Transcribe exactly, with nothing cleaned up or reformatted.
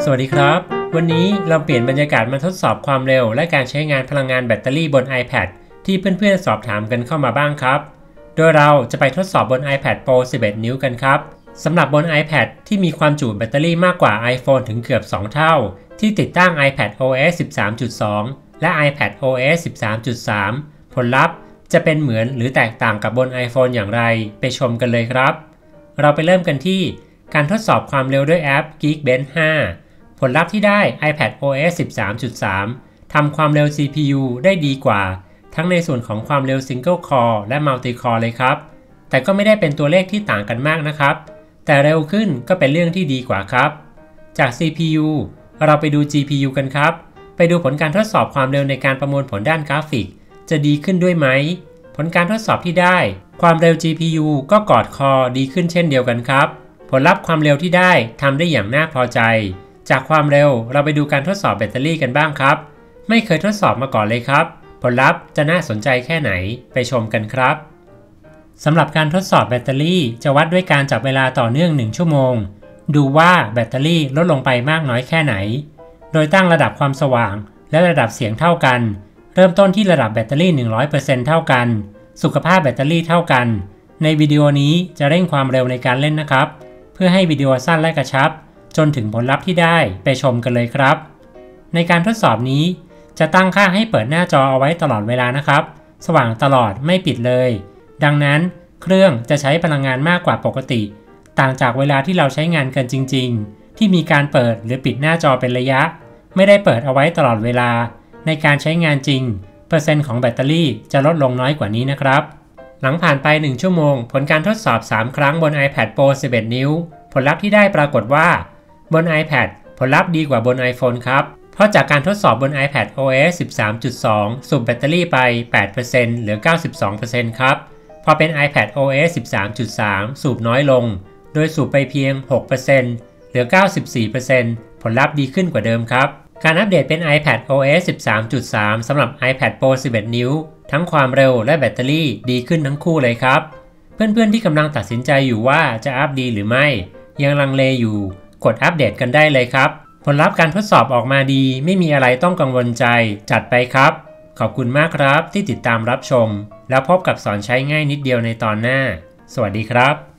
สวัสดีครับวันนี้เราเปลี่ยนบรรยากาศมาทดสอบความเร็วและการใช้งานพลังงานแบตเตอรี่บน iPad ที่เพื่อนๆสอบถามกันเข้ามาบ้างครับโดยเราจะไปทดสอบบน iPad Pro สิบเอ็ด นิ้วกันครับสำหรับบน iPad ที่มีความจุแบตเตอรี่มากกว่า iPhone ถึงเกือบสองเท่าที่ติดตั้ง iPadOS สิบสามจุดสอง และ iPadOS สิบสามจุดสาม ผลลัพธ์จะเป็นเหมือนหรือแตกต่างกับบน iPhone อย่างไรไปชมกันเลยครับเราไปเริ่มกันที่การทดสอบความเร็วด้วยแอป Geekbench ห้าผลลัพธ์ที่ได้ iPadOS สิบสามจุดสาม ทำความเร็ว ซี พี ยู ได้ดีกว่าทั้งในส่วนของความเร็ว Single Core และ Multi Core เลยครับแต่ก็ไม่ได้เป็นตัวเลขที่ต่างกันมากนะครับแต่เร็วขึ้นก็เป็นเรื่องที่ดีกว่าครับจาก ซี พี ยู เราไปดู จี พี ยู กันครับไปดูผลการทดสอบความเร็วในการประมวลผลด้านกราฟิกจะดีขึ้นด้วยไหมผลการทดสอบที่ได้ความเร็ว จี พี ยู ก็กอดคอดีขึ้นเช่นเดียวกันครับผลลัพธ์ความเร็วที่ได้ทำได้อย่างน่าพอใจจากความเร็วเราไปดูการทดสอบแบตเตอรี่กันบ้างครับไม่เคยทดสอบมาก่อนเลยครับผลลัพธ์จะน่าสนใจแค่ไหนไปชมกันครับสำหรับการทดสอบแบตเตอรี่จะวัดด้วยการจับเวลาต่อเนื่องหนึ่งชั่วโมงดูว่าแบตเตอรี่ลดลงไปมากน้อยแค่ไหนโดยตั้งระดับความสว่างและระดับเสียงเท่ากันเริ่มต้นที่ระดับแบตเตอรี่ หนึ่งร้อยเปอร์เซ็นต์ เท่ากันสุขภาพแบตเตอรี่เท่ากันในวิดีโอนี้จะเร่งความเร็วในการเล่นนะครับเพื่อให้วิดีโอสั้นและกระชับจนถึงผลลัพธ์ที่ได้ไปชมกันเลยครับในการทดสอบนี้จะตั้งค่าให้เปิดหน้าจอเอาไว้ตลอดเวลานะครับสว่างตลอดไม่ปิดเลยดังนั้นเครื่องจะใช้พลังงานมากกว่าปกติต่างจากเวลาที่เราใช้งานกันจริงๆที่มีการเปิดหรือปิดหน้าจอเป็นระยะไม่ได้เปิดเอาไว้ตลอดเวลาในการใช้งานจริงเปอร์เซ็นต์ของแบตเตอรี่จะลดลงน้อยกว่านี้นะครับหลังผ่านไปหนึ่งชั่วโมงผลการทดสอบสามครั้งบน iPad Pro สิบเอ็ด นิ้วผลลัพธ์ที่ได้ปรากฏว่าบน iPad ผลลัพธ์ดีกว่าบน iPhone ครับเพราะจากการทดสอบบน iPadOS สิบสามจุดสอง สูบแบตเตอรี่ไป แปดเปอร์เซ็นต์ เหลือ เก้าสิบสองเปอร์เซ็นต์ ครับพอเป็น iPadOS สิบสามจุดสาม สูบน้อยลงโดยสูบไปเพียง หกเปอร์เซ็นต์ เหลือ เก้าสิบสี่เปอร์เซ็นต์ ผลลัพธ์ดีขึ้นกว่าเดิมครับการอัปเดตเป็น iPadOS สิบสามจุดสาม สำหรับ iPad Pro สิบเอ็ด นิ้วทั้งความเร็วและแบตเตอรี่ดีขึ้นทั้งคู่เลยครับเพื่อนๆที่กำลังตัดสินใจอยู่ว่าจะอัปดีหรือไม่ยังลังเลอยู่กดอัปเดตกันได้เลยครับผลลัพธ์การทดสอบออกมาดีไม่มีอะไรต้องกังวลใจจัดไปครับขอบคุณมากครับที่ติดตามรับชมแล้วพบกับสอนใช้ง่ายนิดเดียวในตอนหน้าสวัสดีครับ